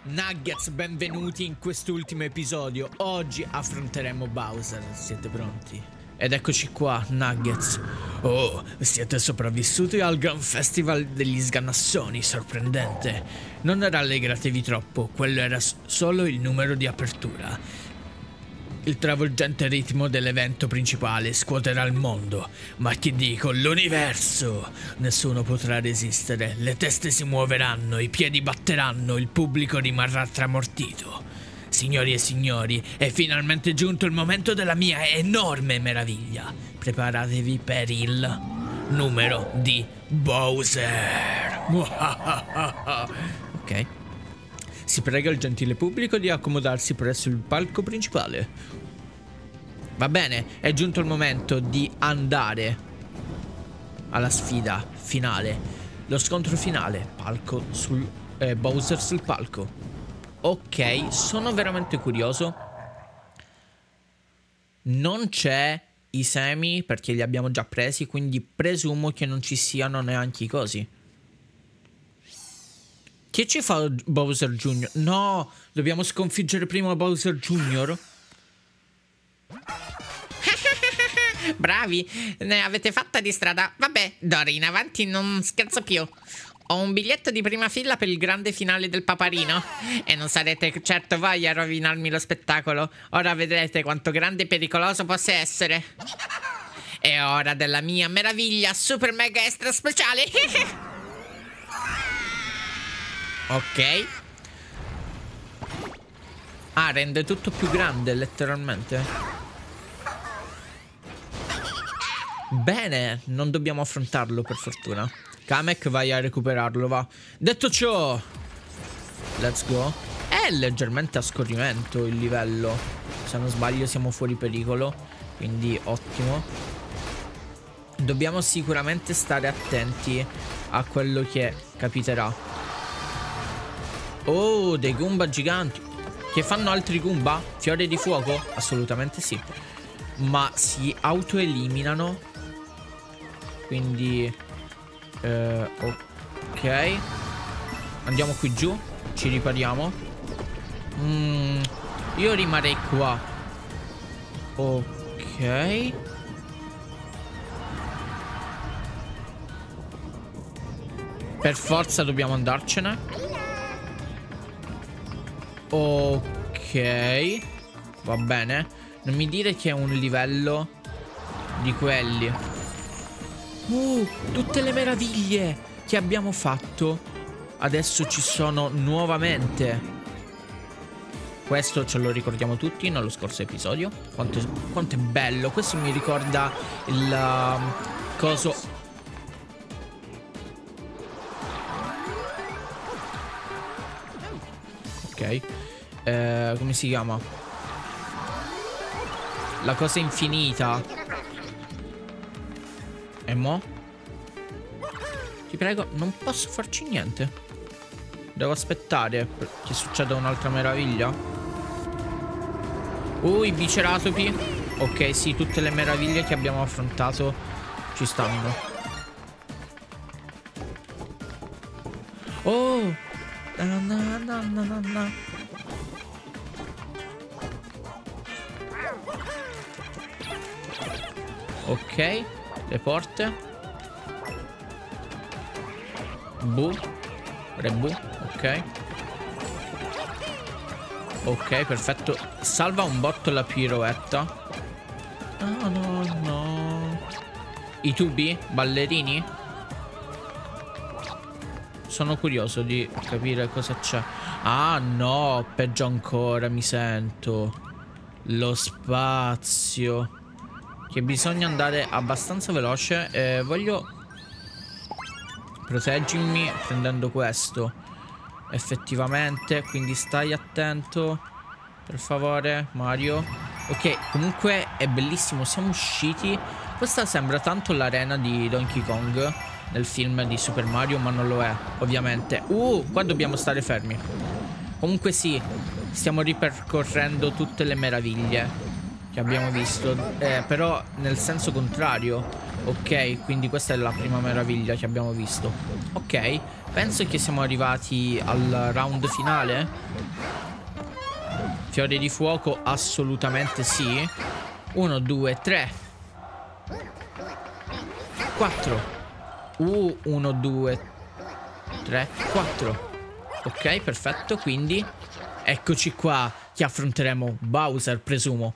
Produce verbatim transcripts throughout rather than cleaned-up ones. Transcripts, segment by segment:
Nuggets, benvenuti in quest'ultimo episodio. Oggi affronteremo Bowser. Siete pronti? Ed eccoci qua, Nuggets. Oh, siete sopravvissuti al Gran Festival degli Sgannassoni, sorprendente. Non rallegratevi troppo, quello era solo il numero di apertura. Il travolgente ritmo dell'evento principale scuoterà il mondo, ma che dico, l'universo! Nessuno potrà resistere, le teste si muoveranno, i piedi batteranno, il pubblico rimarrà tramortito. Signori e signori, è finalmente giunto il momento della mia enorme meraviglia. Preparatevi per il numero di Bowser. Ok. Si prega il gentile pubblico di accomodarsi presso il palco principale. Va bene, è giunto il momento di andare alla sfida finale. Lo scontro finale. Palco sul... Eh, Bowser sul palco. Ok, sono veramente curioso. Non c'è i semi perché li abbiamo già presi, quindi presumo che non ci siano neanche i cosi. Che ci fa Bowser Junior? No, dobbiamo sconfiggere prima Bowser Junior. Bravi, ne avete fatta di strada. Vabbè, d'ora in avanti non scherzo più. Ho un biglietto di prima fila per il grande finale del Paparino. E non sarete certo voi a rovinarmi lo spettacolo. Ora vedrete quanto grande e pericoloso possa essere. È ora della mia meraviglia super mega extra speciale. Ok. Ah, rende tutto più grande, letteralmente. Bene, non dobbiamo affrontarlo per fortuna. Kamek, vai a recuperarlo, va. Detto ciò, let's go. È leggermente a scorrimento il livello. Se non sbaglio siamo fuori pericolo, quindi ottimo. Dobbiamo sicuramente stare attenti a quello che capiterà. Oh, dei Goomba giganti. Che fanno altri Goomba? Fiore di fuoco? Assolutamente sì. Ma si autoeliminano. Quindi eh, ok. Andiamo qui giù. Ci ripariamo. mm, Io rimarrei qua. Ok. Per forza dobbiamo andarcene. Ok. Va bene. Non mi dire che è un livello di quelli. Uh, tutte le meraviglie che abbiamo fatto adesso ci sono nuovamente. Questo ce lo ricordiamo tutti nello scorso episodio. Quanto, quanto è bello. Questo mi ricorda il um, coso. Ok. Eh, come si chiama? La cosa infinita. E mo? Ti prego, non posso farci niente. Devo aspettare che succeda un'altra meraviglia. Uh, i biceratopi. Ok, sì, tutte le meraviglie che abbiamo affrontato ci stanno. Oh! Na na na na na na. Ok, le porte. Bu. Rebu, ok. Ok, perfetto. Salva un botto la piroetta. Oh no, no. I tubi? Ballerini? Sono curioso di capire cosa c'è. Ah no, peggio ancora mi sento. Lo spazio. Che bisogna andare abbastanza veloce. E voglio... Proteggimi prendendo questo. Effettivamente. Quindi stai attento. Per favore, Mario. Ok, comunque è bellissimo. Siamo usciti. Questa sembra tanto l'arena di Donkey Kong nel film di Super Mario, ma non lo è, ovviamente. Uh, qua dobbiamo stare fermi. Comunque sì, stiamo ripercorrendo tutte le meraviglie che abbiamo visto, eh, però nel senso contrario. Ok, quindi questa è la prima meraviglia che abbiamo visto. Ok, penso che siamo arrivati al round finale. Fiore di fuoco, assolutamente sì. Uno, due, tre, quattro. Uh, uno, due, tre, quattro. Ok, perfetto, quindi eccoci qua che affronteremo Bowser, presumo.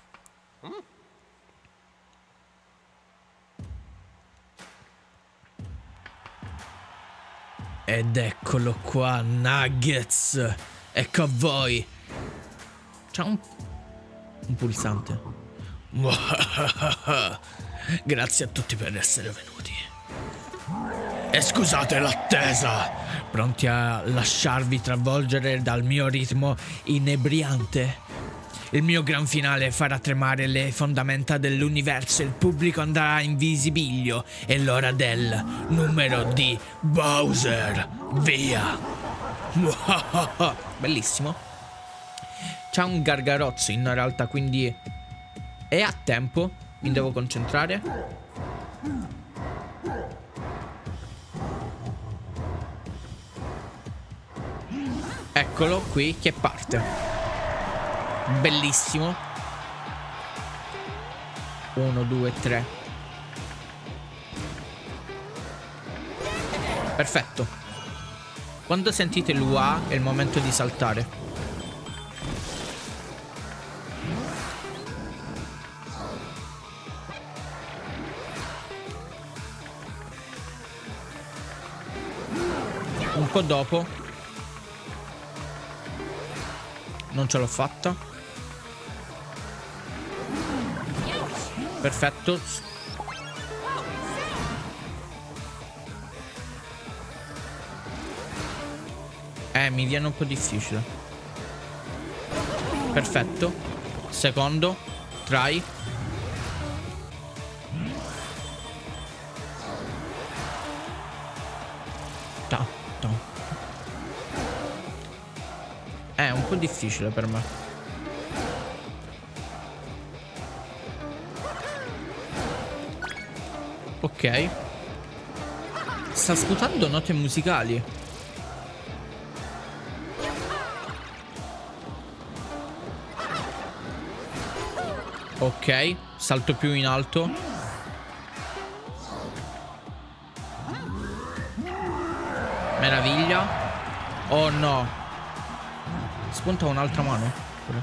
Ed eccolo qua, Nuggets. Ecco a voi. C'è un, un pulsante. Grazie a tutti per essere venuti. E scusate l'attesa. Pronti a lasciarvi travolgere dal mio ritmo inebriante? Il mio gran finale farà tremare le fondamenta dell'universo. Il pubblico andrà in visibilio. È l'ora del numero di Bowser. Via. Bellissimo. C'ha un gargarozzo in realtà, quindi è a tempo. Mi devo concentrare. Eccolo qui che parte. Bellissimo. Uno, due, tre. Perfetto. Quando sentite l'U A è il momento di saltare. Un po' dopo. Non ce l'ho fatta. Perfetto. Eh, mi viene un po' difficile. Perfetto. Secondo. Try. Ta, ta. È un po' difficile per me. Ok. Sta sputando note musicali. Ok. Salto più in alto. Meraviglia. Oh no. Spunta un'altra mano.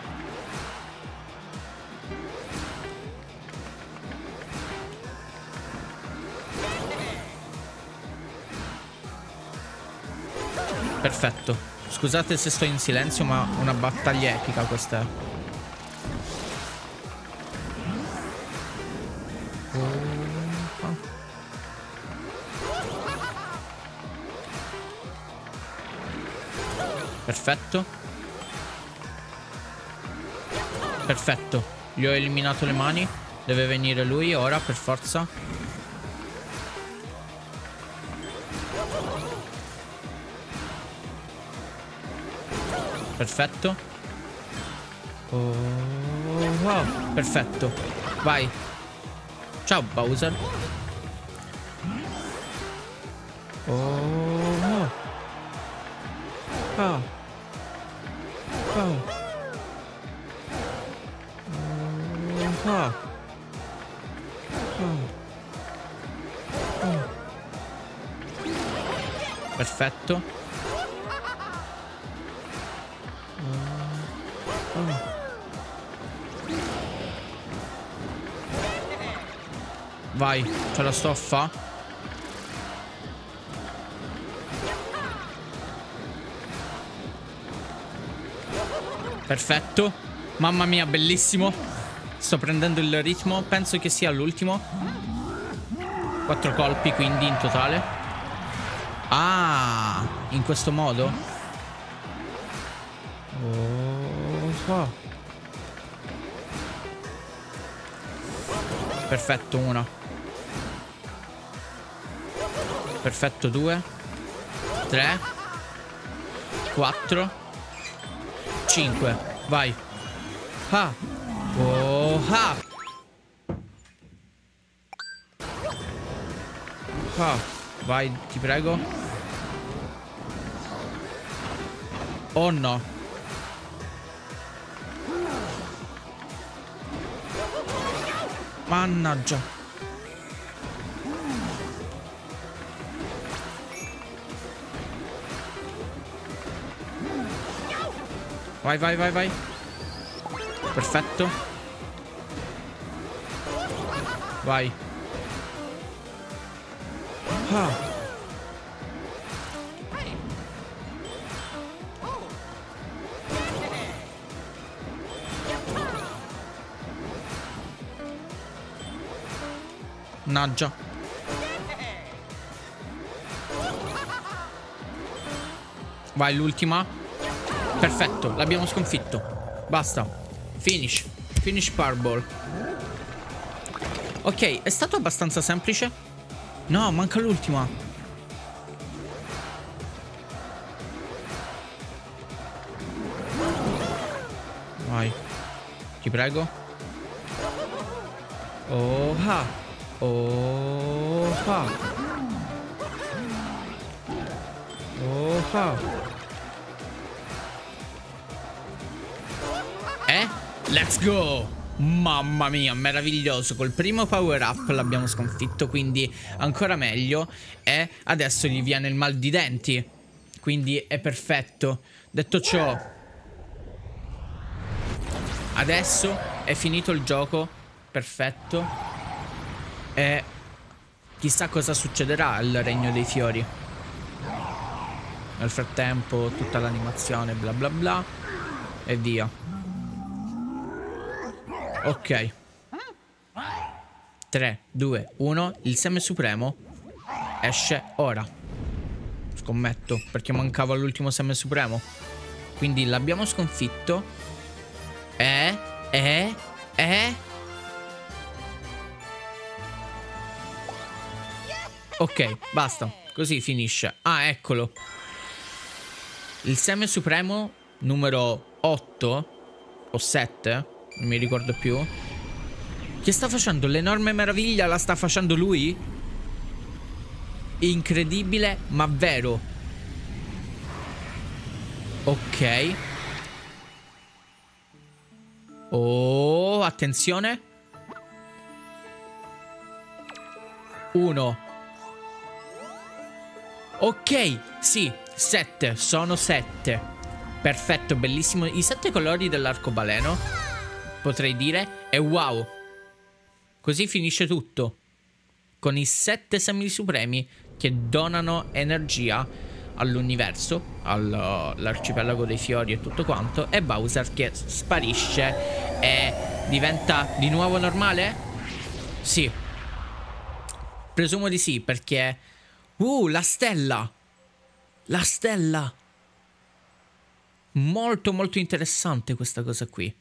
Perfetto. Scusate se sto in silenzio, ma una battaglia epica questa è. Perfetto. Perfetto. Gli ho eliminato le mani. Deve venire lui ora per forza. Perfetto. Oh, wow. Perfetto. Vai. Ciao Bowser. Oh, oh. Oh. Oh. Oh. Oh. Oh. Perfetto. Oh. Vai, ce la sto a fa. Perfetto. Mamma mia, bellissimo. Sto prendendo il ritmo. Penso che sia l'ultimo. Quattro colpi quindi in totale. Ah, in questo modo. Oh, oh. Perfetto, una. Perfetto, due. Tre. Quattro. Cinque. Vai. Ah. Oh, ah. ah. Vai, ti prego. Oh no. Mannaggia. Vai, vai, vai, vai. Perfetto. Vai. Ah. Mannaggia. Vai, l'ultima. Perfetto, l'abbiamo sconfitto. Basta. Finish. Finish Powerball. Ok, è stato abbastanza semplice. No, manca l'ultima. Vai. Ti prego. Oh ah. Oh ah. Oh ah. Eh? Let's go! Mamma mia, meraviglioso. Col primo power up l'abbiamo sconfitto, quindi ancora meglio. E adesso gli viene il mal di denti, quindi è perfetto. Detto ciò, adesso è finito il gioco. Perfetto. E chissà cosa succederà al Regno dei Fiori. Nel frattempo tutta l'animazione bla bla bla e via. Ok. tre, due, uno. Il seme supremo esce ora. Scommetto, perché mancava l'ultimo seme supremo. Quindi l'abbiamo sconfitto. E E E Ok, basta. Così finisce. Ah, eccolo. Il seme supremo numero otto o sette, non mi ricordo più. Che sta facendo? L'enorme meraviglia la sta facendo lui? Incredibile, ma vero. Ok. Oh, attenzione. Uno. Ok, sì, sette, sono sette. Perfetto, bellissimo. I sette colori dell'arcobaleno, potrei dire. E wow. Così finisce tutto. Con i sette semi supremi che donano energia all'universo, all'arcipelago dei fiori e tutto quanto. E Bowser che sparisce e diventa di nuovo normale? Sì. Presumo di sì, perché... Uh, la stella! La stella! Molto molto interessante questa cosa qui.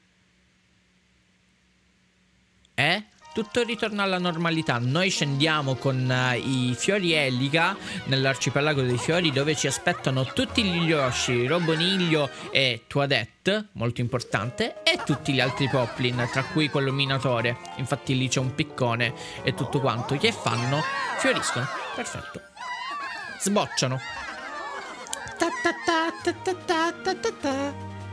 E tutto ritorna alla normalità. Noi scendiamo con uh, i fiori Elica nell'arcipelago dei fiori, dove ci aspettano tutti gli Yoshi, Roboniglio e Toadette, molto importante, e tutti gli altri Poplin, tra cui quello minatore. Infatti lì c'è un piccone e tutto quanto. Che fanno? Fioriscono. Perfetto. Sbocciano. Ta ta ta ta ta ta ta ta.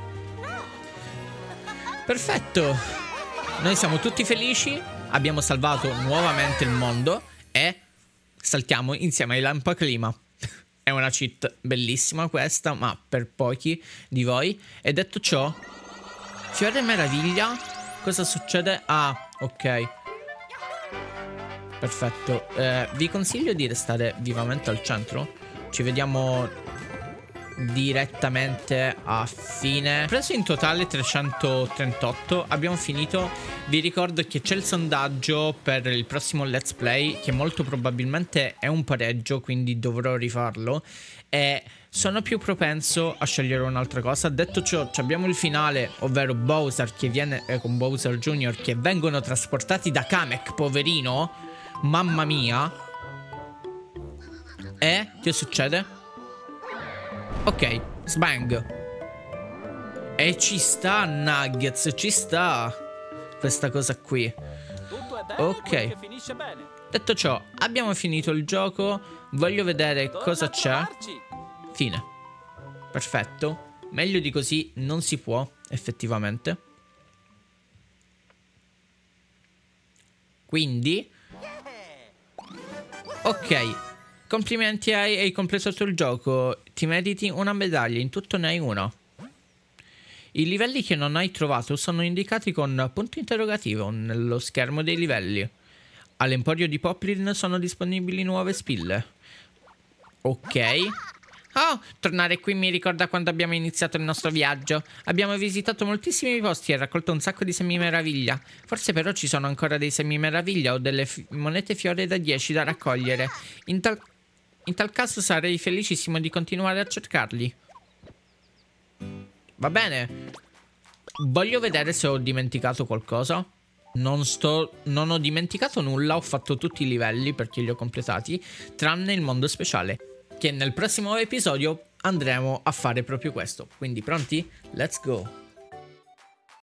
Perfetto. Noi siamo tutti felici. Abbiamo salvato nuovamente il mondo e saltiamo insieme ai Lampaclima. È una cheat bellissima questa, ma per pochi di voi. E detto ciò, fiore meraviglia. Cosa succede? Ah, ok. Perfetto, eh, vi consiglio di restare vivamente al centro. Ci vediamo direttamente a fine. Preso in totale trecentotrentotto. Abbiamo finito. Vi ricordo che c'è il sondaggio per il prossimo let's play, che molto probabilmente è un pareggio, quindi dovrò rifarlo. E sono più propenso a scegliere un'altra cosa. Detto ciò, abbiamo il finale, ovvero Bowser che viene eh, con Bowser Junior che vengono trasportati da Kamek, poverino. Mamma mia. E che succede? Ok, sbang. E ci sta, Nuggets, ci sta questa cosa qui. Tutto è bello ok. che finisce bene. Detto ciò, abbiamo finito il gioco. Voglio vedere cosa c'è. Fine. Perfetto. Meglio di così non si può, effettivamente. Quindi ok, complimenti, hai, hai completato il gioco. Ti meriti una medaglia, in tutto ne hai una. I livelli che non hai trovato sono indicati con punto interrogativo nello schermo dei livelli. All'emporio di Poplin sono disponibili nuove spille. Ok. Oh, tornare qui mi ricorda quando abbiamo iniziato il nostro viaggio. Abbiamo visitato moltissimi posti e raccolto un sacco di semi meraviglia. Forse però ci sono ancora dei semi meraviglia o delle fi- monete fiore da dieci da raccogliere. In tal, in tal caso sarei felicissimo di continuare a cercarli. Va bene. Voglio vedere se ho dimenticato qualcosa. Non sto... Non ho dimenticato nulla. Ho fatto tutti i livelli perché li ho completati, tranne il mondo speciale, che nel prossimo episodio andremo a fare proprio questo. Quindi pronti? Let's go!